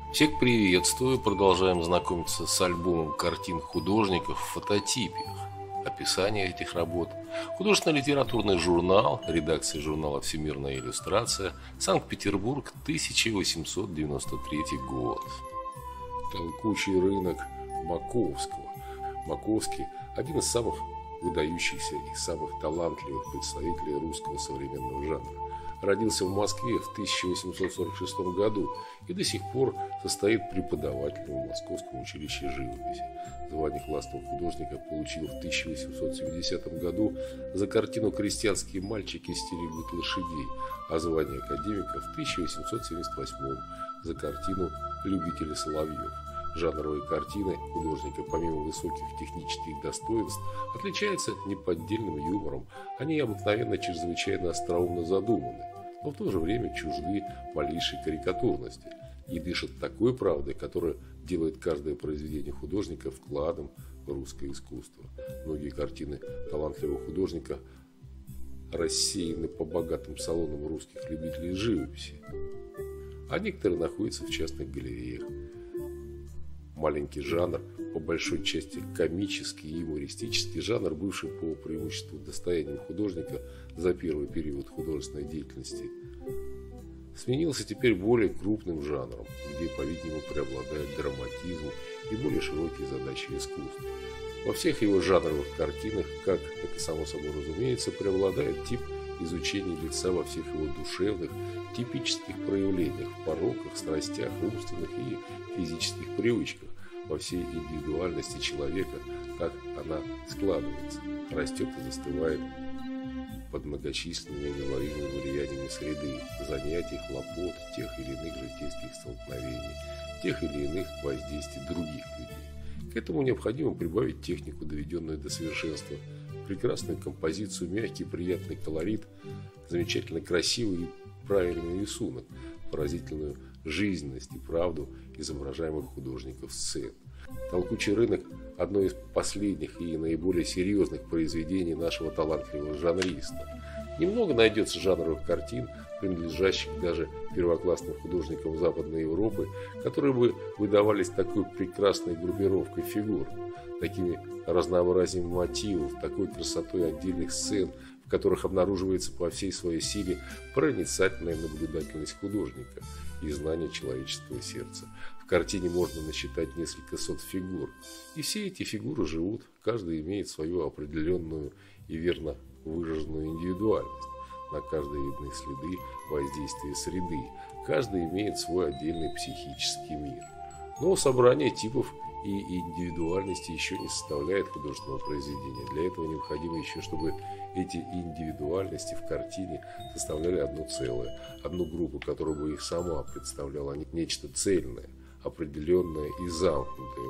Всех приветствую, продолжаем знакомиться с альбомом картин художников в фототипе. Описание этих работ. Художественно-литературный журнал, редакция журнала «Всемирная иллюстрация», Санкт-Петербург, 1893 год. Толкучий рынок Маковского. Маковский – один из самых выдающихся и самых талантливых представителей русского современного жанра. Родился в Москве в 1846 году и до сих пор состоит преподавателем в Московском училище живописи. Звание классного художника получил в 1870 году за картину «Крестьянские мальчики стерегут лошадей», а звание академика в 1878 за картину «Любители соловьев». Жанровые картины художника, помимо высоких технических достоинств, отличаются неподдельным юмором. Они обыкновенно чрезвычайно остроумно задуманы, но в то же время чужды малейшей карикатурности и дышат такой правдой, которая делает каждое произведение художника вкладом в русское искусство. Многие картины талантливого художника рассеяны по богатым салонам русских любителей живописи, а некоторые находятся в частных галереях. Маленький жанр, по большой части комический и юмористический жанр, бывший по преимуществу достоянием художника за первый период художественной деятельности, сменился теперь более крупным жанром, где, по-видимому, преобладает драматизм и более широкие задачи искусства. Во всех его жанровых картинах, как это само собой разумеется, преобладает тип изучения лица во всех его душевных, типических проявлениях, пороках, страстях, умственных и физических привычках, во всей индивидуальности человека, как она складывается, растет и застывает под многочисленными неуловимыми влияниями среды, занятий, хлопот, тех или иных житейских столкновений, тех или иных воздействий других людей. К этому необходимо прибавить технику, доведенную до совершенства, прекрасную композицию, мягкий приятный колорит, замечательно красивый и правильный рисунок, поразительную жизненность и правду изображаемых художников сцен. «Толкучий рынок» – одно из последних и наиболее серьезных произведений нашего талантливого жанриста. Немного найдется жанровых картин, принадлежащих даже первоклассным художникам Западной Европы, которые бы выдавались такой прекрасной группировкой фигур, такими разнообразием мотивов, такой красотой отдельных сцен, в которых обнаруживается по всей своей силе проницательная наблюдательность художника и знание человеческого сердца. В картине можно насчитать несколько сот фигур, и все эти фигуры живут, каждая имеет свою определенную и верно выраженную индивидуальность. На каждой видны следы воздействия среды, каждый имеет свой отдельный психический мир. Но собрание типов и индивидуальности еще не составляет художественного произведения. Для этого необходимо еще, чтобы эти индивидуальности в картине составляли одно целое, одну группу, которая бы их сама представляла нечто цельное, определенное и замкнутое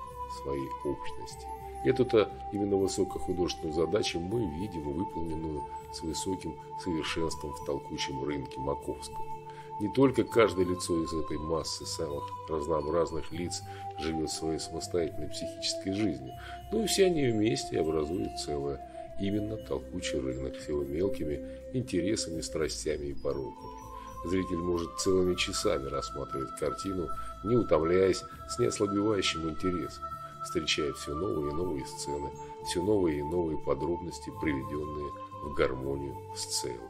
в своей общности. Эту-то именно высокохудожественную задачу мы видим выполненную с высоким совершенством в толкучем рынке Маковского. Не только каждое лицо из этой массы самых разнообразных лиц живет своей самостоятельной психической жизнью, но и все они вместе образуют целое, именно толкучий рынок с его мелкими интересами, страстями и пороками. Зритель может целыми часами рассматривать картину, не утомляясь, с неослабевающим интересом, встречая все новые и новые сцены, все новые и новые подробности, приведенные в гармонию с целым.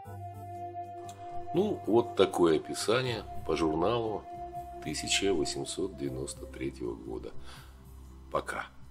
Ну, вот такое описание по журналу 1893 года. Пока.